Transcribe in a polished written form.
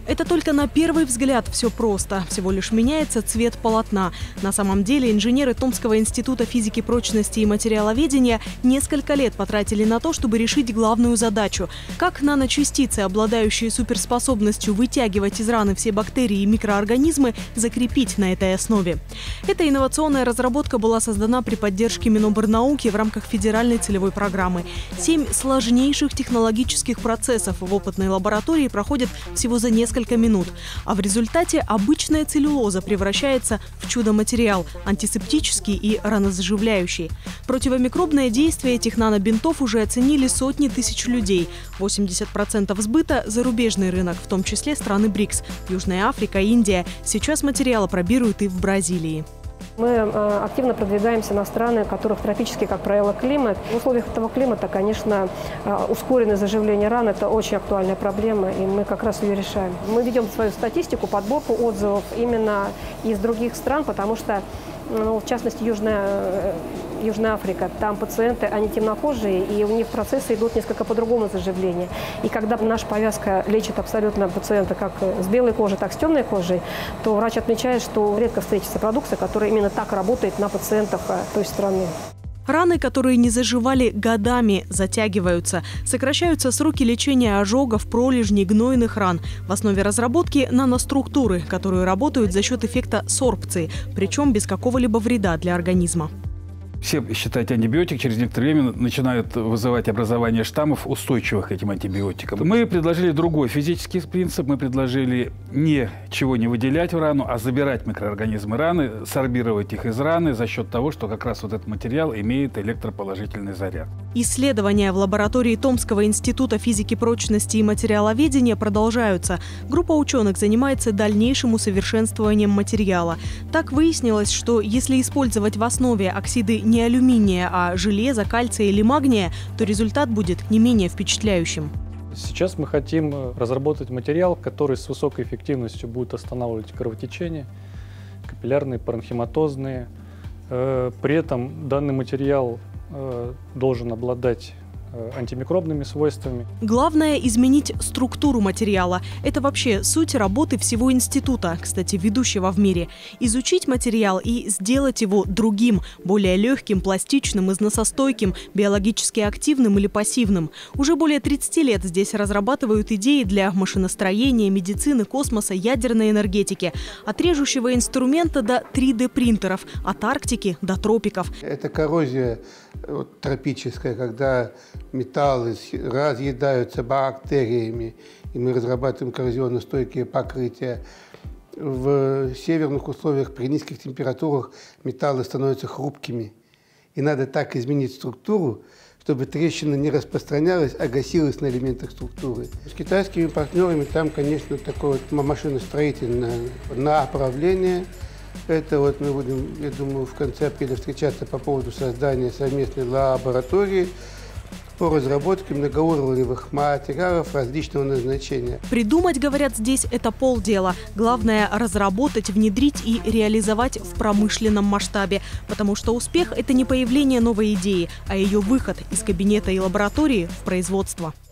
Это только на первый взгляд все просто. Всего лишь меняется цвет полотна. На самом деле инженеры Томского института физики прочности и материаловедения несколько лет потратили на то, чтобы решить главную задачу – как наночастицы, обладающие суперспособностью вытягивать из раны все бактерии и микроорганизмы, закрепить на этой основе. Эта инновационная разработка была создана при поддержке Минобрнауки в рамках федеральной целевой программы. 7 сложнейших технологических процессов в опытной лаборатории проходят всего за несколько минут. А в результате обычная целлюлоза превращается в чудо-материал, антисептический и ранозаживляющий. Противомикробное действие этих нанобинтов уже оценили сотни тысяч людей. 80% сбыта – зарубежный рынок, в том числе страны БРИКС, Южная Африка, Индия. Сейчас материал пробируют и в Бразилии. Мы активно продвигаемся на страны, у которых тропический, как правило, климат. В условиях этого климата, конечно, ускоренное заживление ран – это очень актуальная проблема, и мы как раз ее решаем. Мы ведем свою статистику, подборку отзывов именно из других стран, потому что, в частности, Южная Африка, там пациенты, они темнокожие, и у них процессы идут несколько по-другому заживления. И когда наша повязка лечит абсолютно пациента как с белой кожей, так и с темной кожей, то врач отмечает, что редко встретится продукция, которая именно так работает на пациентах той страны. Раны, которые не заживали годами, затягиваются. Сокращаются сроки лечения ожогов, пролежней, гнойных ран. В основе разработки наноструктуры, которые работают за счет эффекта сорбции, причем без какого-либо вреда для организма. Все, считайте, антибиотик через некоторое время начинают вызывать образование штаммов, устойчивых к этим антибиотикам. Мы предложили другой физический принцип. Мы предложили ничего не выделять в рану, а забирать микроорганизмы раны, сорбировать их из раны за счет того, что как раз вот этот материал имеет электроположительный заряд. Исследования в лаборатории Томского института физики прочности и материаловедения продолжаются. Группа ученых занимается дальнейшим усовершенствованием материала. Так выяснилось, что если использовать в основе оксиды не алюминия, а железа, кальция или магния, то результат будет не менее впечатляющим. Сейчас мы хотим разработать материал, который с высокой эффективностью будет останавливать кровотечение, капиллярные, паренхематозные. При этом данный материал должен обладать антимикробными свойствами. Главное – изменить структуру материала. Это вообще суть работы всего института, кстати, ведущего в мире. Изучить материал и сделать его другим, более легким, пластичным, износостойким, биологически активным или пассивным. Уже более 30 лет здесь разрабатывают идеи для машиностроения, медицины, космоса, ядерной энергетики. От режущего инструмента до 3D-принтеров, от Арктики до тропиков. Это коррозия тропическая, когда металлы разъедаются бактериями, и мы разрабатываем коррозионно-стойкие покрытия. В северных условиях при низких температурах металлы становятся хрупкими. И надо так изменить структуру, чтобы трещина не распространялась, а гасилась на элементах структуры. С китайскими партнерами там, конечно, такое машиностроительное направление. Это мы будем, я думаю, в конце апреля встречаться по поводу создания совместной лаборатории по разработке многоуровневых материалов различного назначения. Придумать, говорят здесь, это полдела. Главное – разработать, внедрить и реализовать в промышленном масштабе. Потому что успех – это не появление новой идеи, а ее выход из кабинета и лаборатории в производство.